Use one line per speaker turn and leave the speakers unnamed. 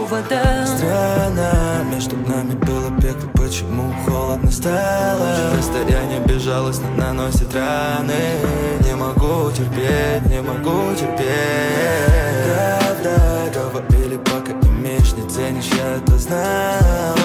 повода.
Странно, между нами было пекло, почему холодно стало? Расстояние безжалостно наносит раны. Не могу терпеть, не могу терпеть. Правда, говорили, пока имеешь, не ценишь, я это знал.